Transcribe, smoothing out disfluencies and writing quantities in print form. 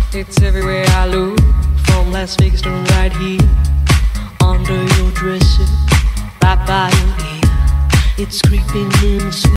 It's everywhere I look, from Las Vegas to right here, under your dresser, right by your ear. It's creeping in sweet.